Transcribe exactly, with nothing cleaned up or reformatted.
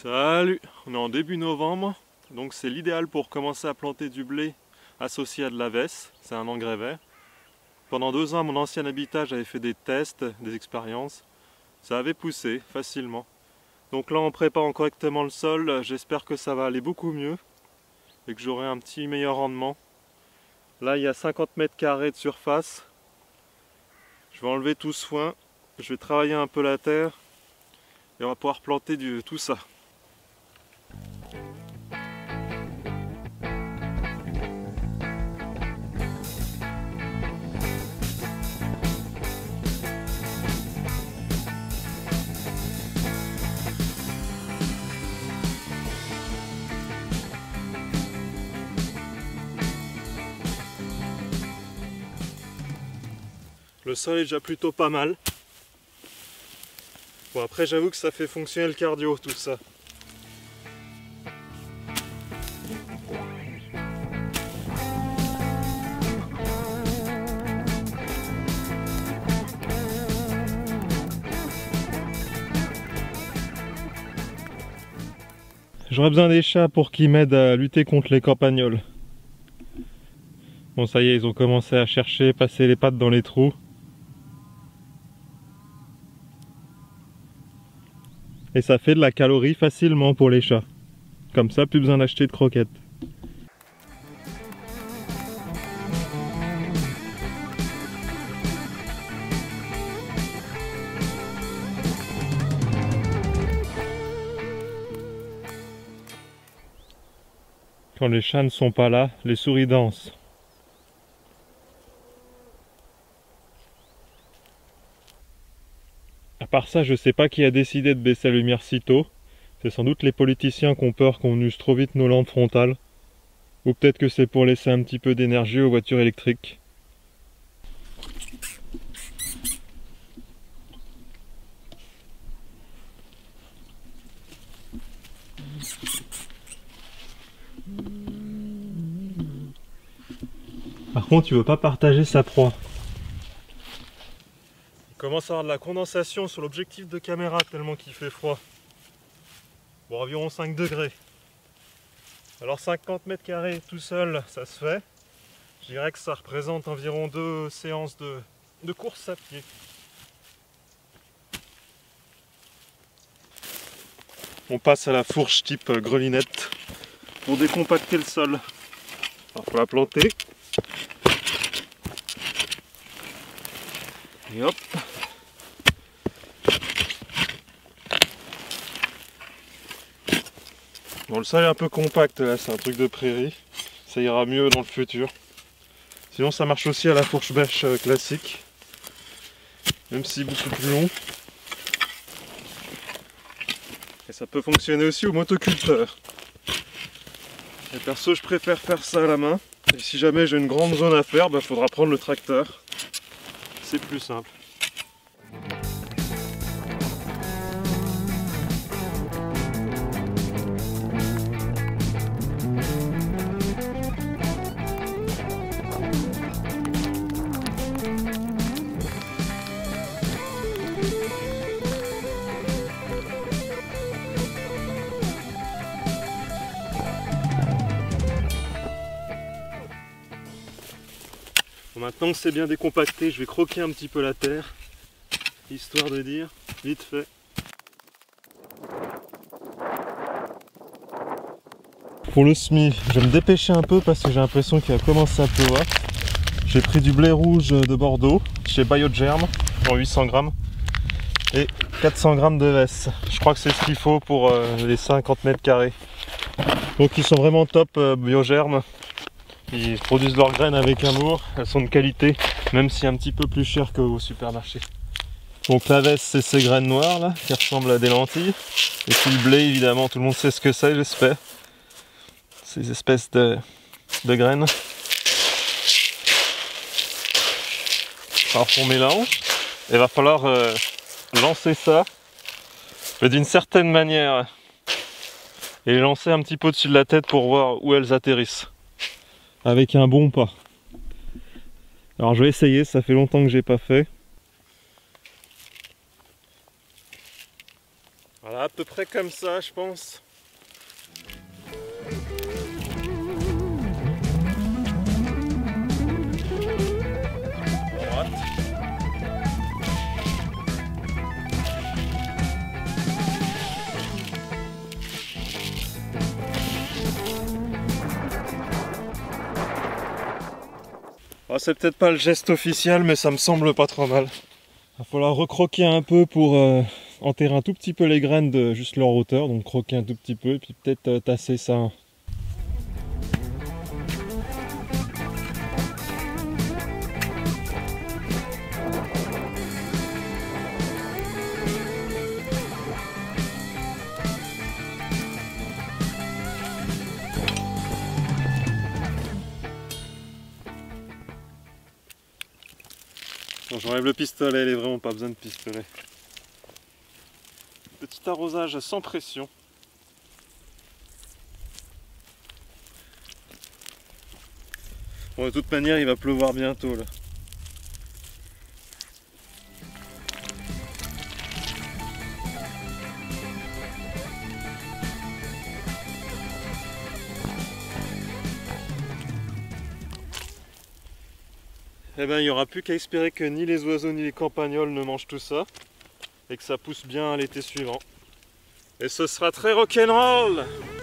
Salut, on est en début novembre, donc c'est l'idéal pour commencer à planter du blé associé à de la vesse, c'est un engrais vert. Pendant deux ans à mon ancien habitat, j'avais fait des tests, des expériences, ça avait poussé facilement. Donc là en préparant correctement le sol, j'espère que ça va aller beaucoup mieux et que j'aurai un petit meilleur rendement. Là il y a cinquante mètres carrés de surface, je vais enlever tout ce foin, je vais travailler un peu la terre et on va pouvoir planter du, tout ça. Le sol est déjà plutôt pas mal. Bon après j'avoue que ça fait fonctionner le cardio tout ça. J'aurais besoin des chats pour qu'ils m'aident à lutter contre les campagnols. Bon ça y est, ils ont commencé à chercher, passer les pattes dans les trous. Et ça fait de la calorie facilement pour les chats. Comme ça, plus besoin d'acheter de croquettes. Quand les chats ne sont pas là, les souris dansent. À part ça, je sais pas qui a décidé de baisser la lumière si tôt. C'est sans doute les politiciens qui ont peur qu'on use trop vite nos lampes frontales. Ou peut-être que c'est pour laisser un petit peu d'énergie aux voitures électriques. Par contre, tu veux pas partager sa proie. Il commence à avoir de la condensation sur l'objectif de caméra tellement qu'il fait froid. Bon, environ cinq degrés. Alors cinquante mètres carrés tout seul, ça se fait. Je dirais que ça représente environ deux séances de, de course à pied. On passe à la fourche type grelinette pour décompacter le sol. Alors faut la planter. Et hop. Bon, le sol est un peu compact là, c'est un truc de prairie. Ça ira mieux dans le futur. Sinon ça marche aussi à la fourche bêche classique. Même si beaucoup plus long. Et ça peut fonctionner aussi au motoculteur. Et perso je préfère faire ça à la main. Et si jamais j'ai une grande zone à faire, bah, faudra prendre le tracteur. C'est plus simple. Bon, maintenant que c'est bien décompacté, je vais croquer un petit peu la terre, histoire de dire, vite fait. Pour le semis, je vais me dépêcher un peu parce que j'ai l'impression qu'il va commencer à pleuvoir. J'ai pris du blé rouge de Bordeaux, chez Biogerm, en huit cents grammes, et quatre cents grammes de vesse. Je crois que c'est ce qu'il faut pour euh, les cinquante mètres carrés. Donc ils sont vraiment top, euh, Biogerm. Ils produisent leurs graines avec amour, elles sont de qualité, même si un petit peu plus cher qu'au supermarché. Donc la veste, c'est ces graines noires là, qui ressemblent à des lentilles. Et puis le blé, évidemment, tout le monde sait ce que c'est, j'espère. Ces espèces de, de graines. Alors on mélange, il va falloir euh, lancer ça, mais d'une certaine manière, et les lancer un petit peu au-dessus de la tête pour voir où elles atterrissent. Avec un bon pas. Alors je vais essayer, ça fait longtemps que j'ai pas fait. Voilà, à peu près comme ça, je pense. À droite. Ah, c'est peut-être pas le geste officiel, mais ça me semble pas trop mal. Il va falloir recroquer un peu pour euh, enterrer un tout petit peu les graines de juste leur hauteur, donc croquer un tout petit peu et puis peut-être euh, tasser ça. Bon, j'enlève le pistolet, il est vraiment pas besoin de pistolet. Petit arrosage sans pression. Bon, de toute manière, il va pleuvoir bientôt là. Eh ben, il n'y aura plus qu'à espérer que ni les oiseaux ni les campagnols ne mangent tout ça et que ça pousse bien l'été suivant. Et ce sera très rock'n'roll!